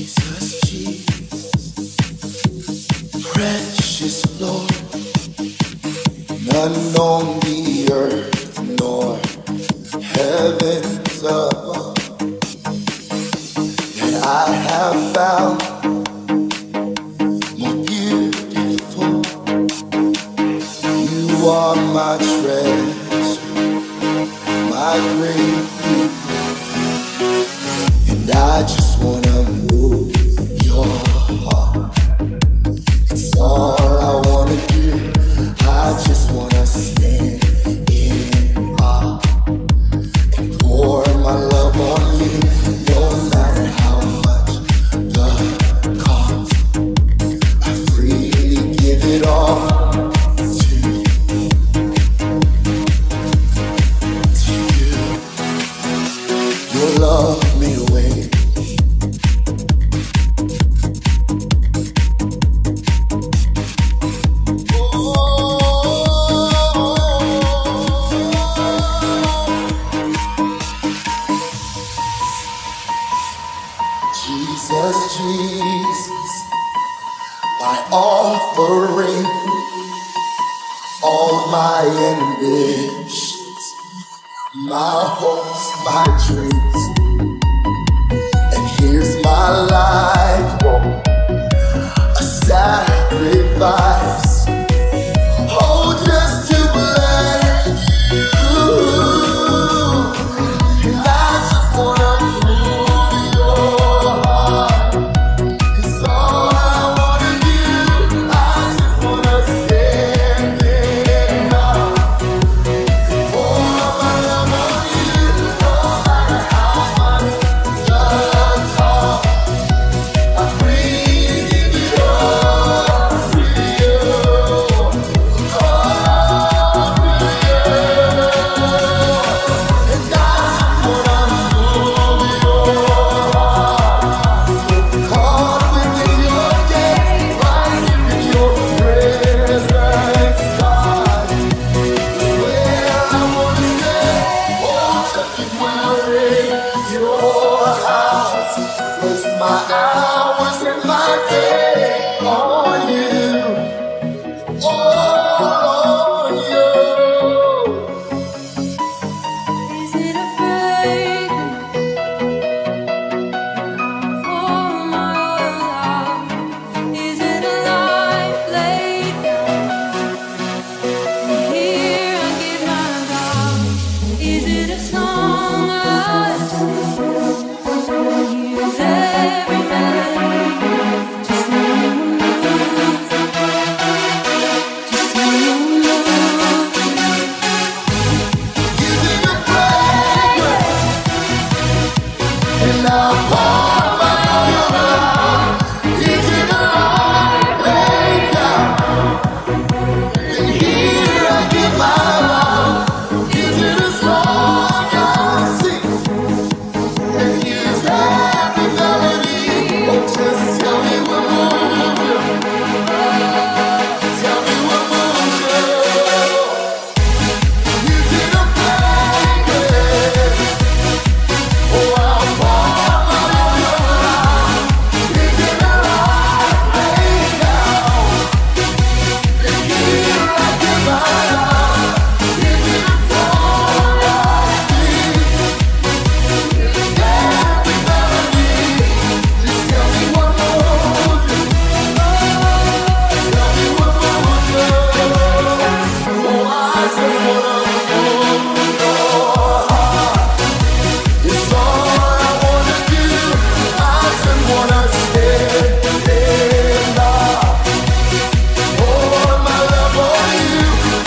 Jesus, Jesus, precious Lord, none on the earth nor heavens above that I have found more beautiful. You are my treasure, my great, and I just wanna move your heart. It's all I wanna do. I just wanna stand in awe and pour my love on you, no matter how much the cost. I freely give it all to you, to you. Your love made a way. Jesus, Jesus, by offering all my ambitions, my hopes, my dreams, and here's my life, a sacrifice, oh, just to bless you. And I just wanna move your heart. It's all I wanna do. I just wanna stand in awe, pour my love on you, no matter how much the cost. I freely give it all to you, all to you. And I just wanna move your heart, caught within your gaze, right here in your presence, God. It's where I wanna stay. Oh, just dwelling in your house. Waste my hours and my day on you, all on you. Is it a fragrance for my love? Is it a life laid down? And here I give my vow. Is it a song I use every melody? Just so you move, just so you move. Is it a fragrance? And I'll pour my love out. Is it a life laid down? And here I give my vow. Is it a song I sing? And here's every melody. Oh, just tell me what moves you. Tell me what moves you. Is it a fragrance? Oh, I'll pour my love out. Is it a life laid down? And here I give my vow. Is it a song I sing? Every melody. Just tell me what moves you. Tell me what moves you. Oh, I just wanna move your heart. It's all I wanna do. I just wanna stand in awe. Pour my love on you.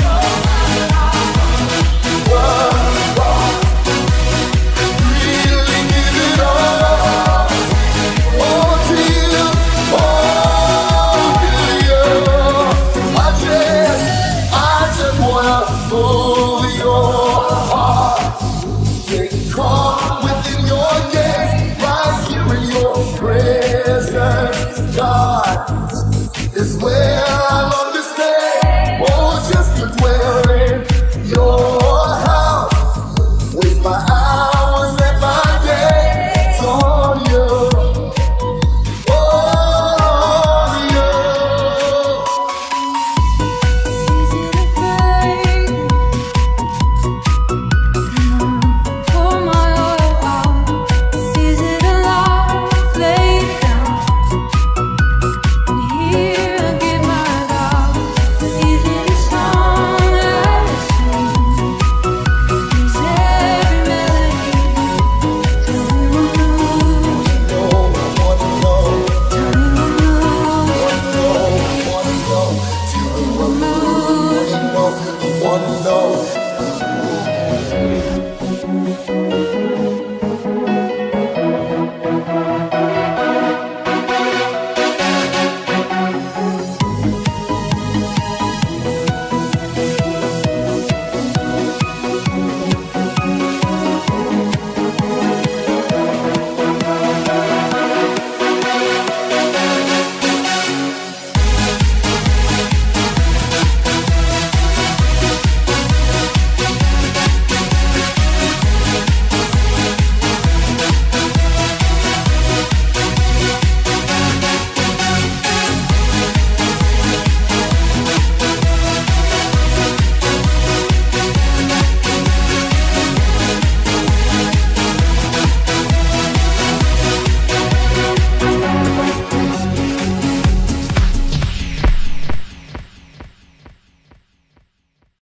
What cost? Really give it all. All to you, all to you. I just wanna move your heart. Get caught within your gaze, right here in your presence, God.